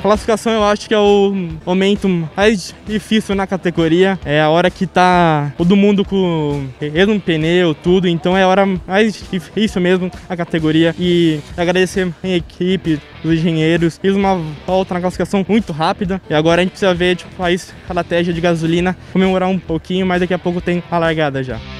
classificação eu acho que é o momento mais difícil na categoria. É a hora que tá todo mundo com o mesmo pneu, tudo. Então é a hora mais difícil mesmo a categoria. E agradecer a equipe, os engenheiros. Fiz uma volta na classificação muito rápida. E agora a gente precisa ver tipo, a estratégia de gasolina, comemorar um pouquinho, mas daqui a pouco tem a largada já.